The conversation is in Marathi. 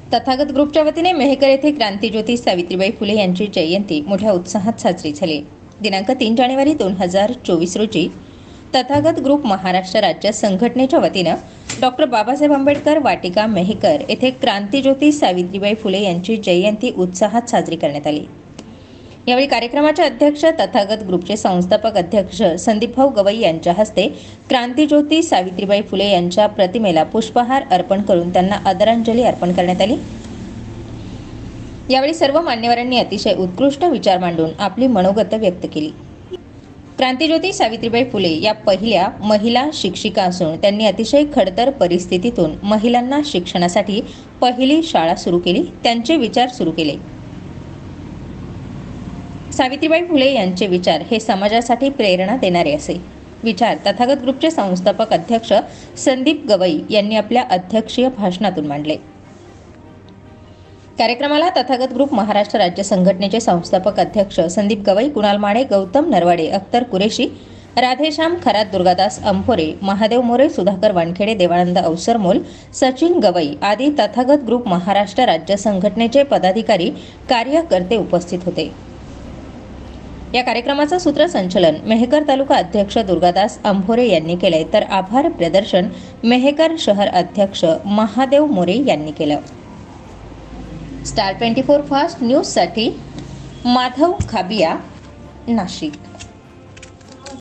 तथागत ग्रुपच्या वतीने मेहकर येथे क्रांतीज्योती सावित्रीबाई फुले यांची जयंती मोठ्या उत्साहात साजरी झाली। दिनांक 3 जानेवारी 2024 रोजी तथागत ग्रुप महाराष्ट्र राज्य संघटनेच्या वतीने डॉक्टर बाबासाहेब आंबेडकर वाटिका मेहकर येथे क्रांतीज्योती सावित्रीबाई फुले यांची जयंती उत्साहात साजरी करण्यात आली। यावेळी कार्यक्रमाचे अध्यक्ष तथागत ग्रुपचे संस्थापक अध्यक्ष संदीपभाऊ गवई यांच्या हस्ते क्रांतीज्योती सावित्रीबाई फुले यांच्या प्रतिमेला पुष्पहार अर्पण करून त्यांना आदरांजली अर्पण करण्यात आली। यावेळी सर्व मान्यवरांनी अतिशय उत्कृष्ट विचार मांडून आपली मनोगत व्यक्त केली। क्रांतीज्योती सावित्रीबाई फुले या पहिल्या महिला शिक्षिका असून त्यांनी अतिशय खडतर परिस्थितीतून महिलांना शिक्षणासाठी पहिली शाळा सुरू केली, त्यांचे विचार सुरू केले। सावित्रीबाई फुले यांचे विचार हे समाजासाठी प्रेरणा देणारे असे विचार तथागत ग्रुपचे संस्थापक अध्यक्ष संदीप गवई यांनी आपल्या अध्यक्षीय भाषणातून मांडले। कार्यक्रमाला तथागत ग्रुप महाराष्ट्र राज्य संघटनेचे संस्थापक अध्यक्ष संदीप गवई, कुणाल माडे, गौतम नरवाडे, अख्तर कुरेशी, राधेश्याम खरात, दुर्गादास अंफोरे, महादेव मोरे, सुधाकर वानखेडे, देवानंद अवसरमोल, सचिन गवई आदी तथागत ग्रुप महाराष्ट्र राज्य संघटनेचे पदाधिकारी कार्यकर्ते उपस्थित होते। या कार्यक्रमाचं सूत्रसंचालन मेहकर तालुका अध्यक्ष दुर्गादास अंफोरे यांनी केले, तर आभार प्रदर्शन मेहकर शहर अध्यक्ष महादेव मोरे यांनी केलं। स्टार 24 फास्ट न्यूज साठी माधव खाबिया, नाशिक।